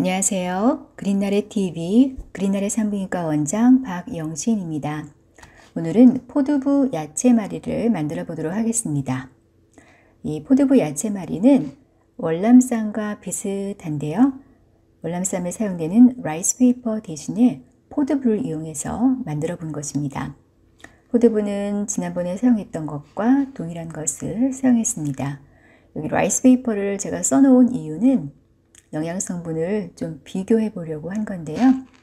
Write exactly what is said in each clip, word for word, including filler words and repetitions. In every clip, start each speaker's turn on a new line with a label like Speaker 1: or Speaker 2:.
Speaker 1: 안녕하세요. 그린나래 티비 그린나래 산부인과 원장 박영신입니다. 오늘은 포두부 야채말이를 만들어 보도록 하겠습니다. 이 포두부 야채말이는 월남쌈과 비슷한데요. 월남쌈에 사용되는 라이스 페이퍼 대신에 포두부를 이용해서 만들어 본 것입니다. 포두부는 지난번에 사용했던 것과 동일한 것을 사용했습니다. 여기 라이스 페이퍼를 제가 써놓은 이유는 영양 성분을 좀 비교해 보려고 한 건데요.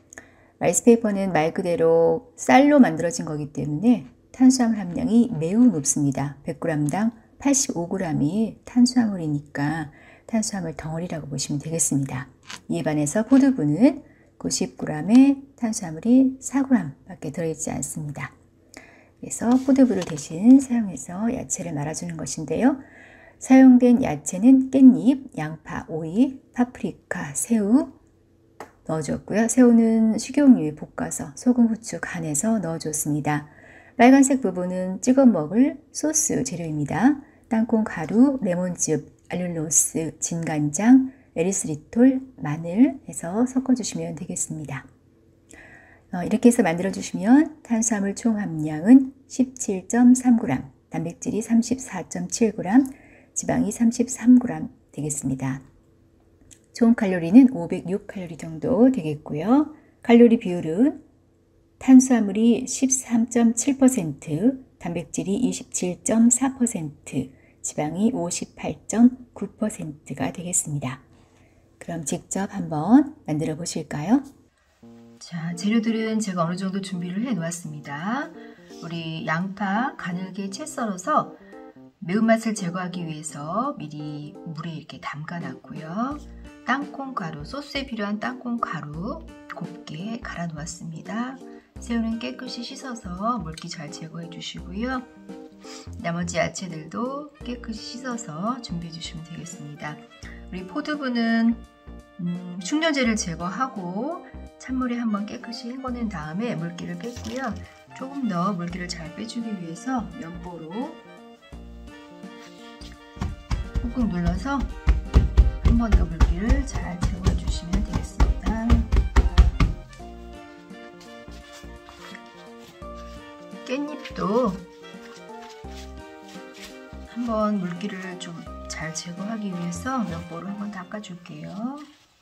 Speaker 1: 라이스 페이퍼는 말 그대로 쌀로 만들어진 거기 때문에 탄수화물 함량이 매우 높습니다. 백 그램당 팔십오 그램이 탄수화물이니까 탄수화물 덩어리라고 보시면 되겠습니다. 이에 반해서 포두부는 구십 그램에 탄수화물이 사 그램 밖에 들어있지 않습니다. 그래서 포두부를 대신 사용해서 야채를 말아주는 것인데요. 사용된 야채는 깻잎, 양파, 오이, 파프리카, 새우 넣어줬고요. 새우는 식용유에 볶아서 소금, 후추, 간해서 넣어줬습니다. 빨간색 부분은 찍어 먹을 소스 재료입니다. 땅콩 가루, 레몬즙, 알룰로스, 진간장, 에리스리톨, 마늘 해서 섞어주시면 되겠습니다. 어, 이렇게 해서 만들어주시면 탄수화물 총 함량은 십칠 점 삼 그램, 단백질이 삼십사 점 칠 그램, 지방이 삼십삼 그램 되겠습니다. 총 칼로리는 오백육 칼로리 정도 되겠고요. 칼로리 비율은 탄수화물이 십삼 점 칠 퍼센트, 단백질이 이십칠 점 사 퍼센트, 지방이 오십팔 점 구 퍼센트가 되겠습니다. 그럼 직접 한번 만들어 보실까요? 자, 재료들은 제가 어느 정도 준비를 해 놓았습니다. 우리 양파 가늘게 채 썰어서 매운맛을 제거하기 위해서 미리 물에 이렇게 담가 놨고요. 땅콩 가루, 소스에 필요한 땅콩 가루 곱게 갈아 놓았습니다. 새우는 깨끗이 씻어서 물기 잘 제거해 주시고요. 나머지 야채들도 깨끗이 씻어서 준비해 주시면 되겠습니다. 우리 포두부는 음, 충전재를 제거하고 찬물에 한번 깨끗이 헹궈낸 다음에 물기를 뺐고요. 조금 더 물기를 잘 빼주기 위해서 면보로 꾹꾹 눌러서 한 번 더 물기를 잘 제거해 주시면 되겠습니다. 깻잎도 한번 물기를 좀 잘 제거하기 위해서 면보로 한번 닦아 줄게요.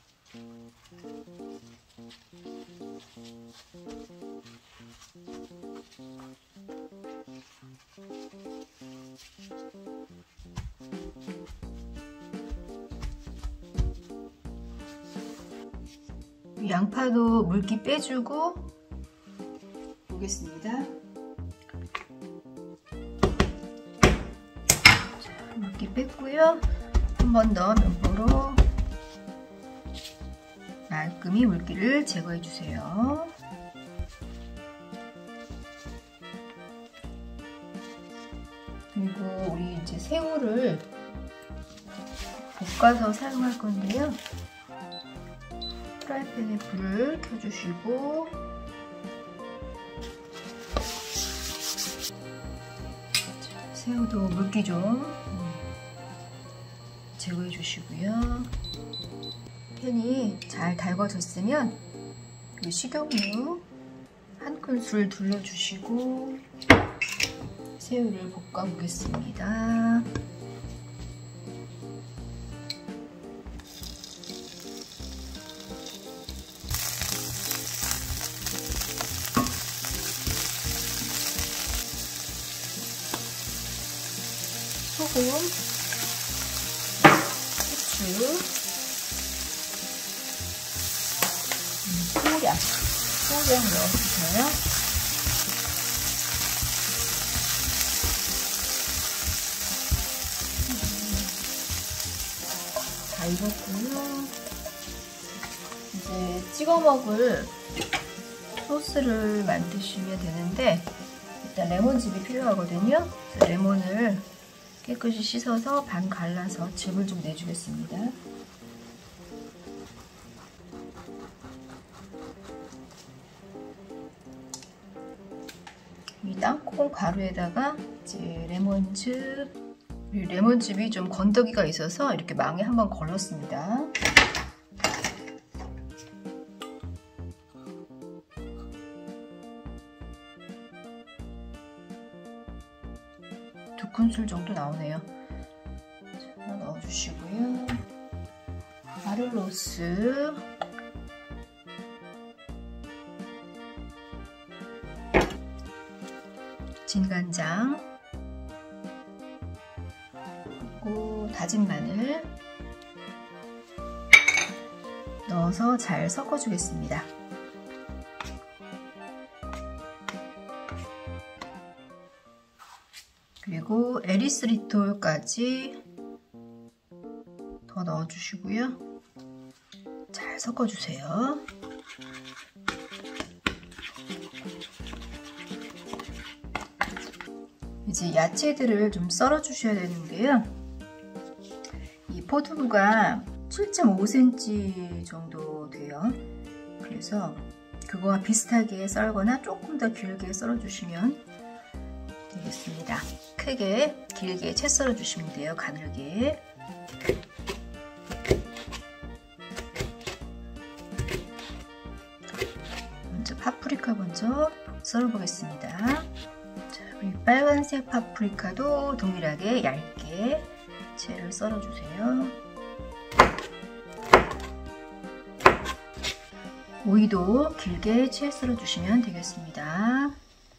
Speaker 1: 양파도 물기 빼주고 보겠습니다. 자, 물기 뺐고요. 한 번 더 면보로 말끔히 물기를 제거해 주세요. 그리고 우리 이제 새우를 볶아서 사용할 건데요. 프라이팬에 불을 켜주시고 자, 새우도 물기 좀 제거해 주시고요. 팬이 잘 달궈졌으면 식용유 한 큰술 둘러주시고 새우를 볶아 보겠습니다. 소금, 후추, 소량, 소량 넣어주세요. 다 익었고요. 이제 찍어 먹을 소스를 만드시면 되는데 일단 레몬즙이 필요하거든요. 레몬을 깨끗이 씻어서 반 갈라서 즙을 좀 내주겠습니다. 이 땅콩 가루에다가 이제 레몬즙, 레몬즙이 좀 건더기가 있어서 이렇게 망에 한번 걸렀습니다. 두 큰술 정도 나오네요. 자, 하나 넣어주시고요. 마를로스, 진간장, 그리고 다진 마늘 넣어서 잘 섞어주겠습니다. 그리고 에리스리톨까지 더 넣어주시고요. 잘 섞어주세요. 이제 야채들을 좀 썰어 주셔야 되는데요. 이 포두부가 칠 점 오 센티미터 정도 돼요. 그래서 그거와 비슷하게 썰거나 조금 더 길게 썰어 주시면 되겠습니다. 크게 길게 채 썰어 주시면 돼요. 가늘게. 먼저 파프리카 먼저 썰어 보겠습니다. 자, 이 빨간색 파프리카도 동일하게 얇게 채를 썰어 주세요. 오이도 길게 채 썰어 주시면 되겠습니다.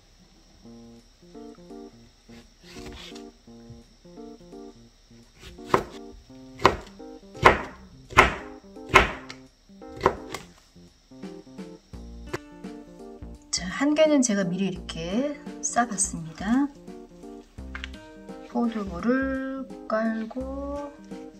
Speaker 1: 자, 한 개는 제가 미리 이렇게 싸봤습니다. 포두부를 깔고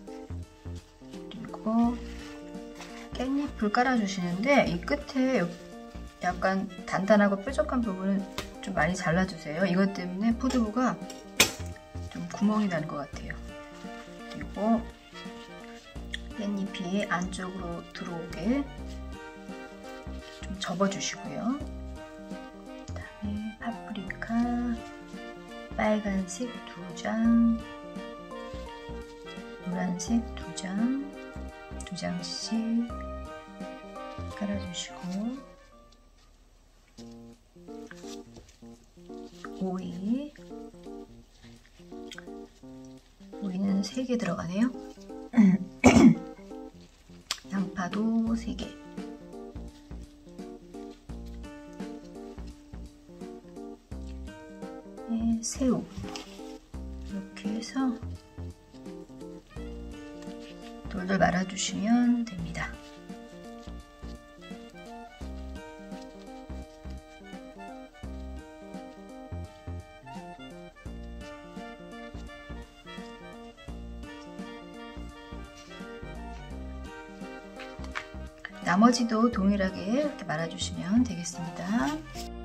Speaker 1: 그리고 깻잎을 깔아주시는데 이 끝에 약간 단단하고 뾰족한 부분은 좀 많이 잘라주세요. 이것 때문에 포두부가 좀 구멍이 나는 것 같아요. 그리고 깻잎이 안쪽으로 들어오게 좀 접어주시고요. 그다음에 파프리카 빨간색 두 장, 노란색 두 장, 두 장씩 깔아주시고 오이, 오이는 세 개 들어가네요. 양파도 세 개. 네, 새우 이렇게 해서 돌돌 말아주시면 됩니다. 나머지도 동일하게 이렇게 말아주시면 되겠습니다.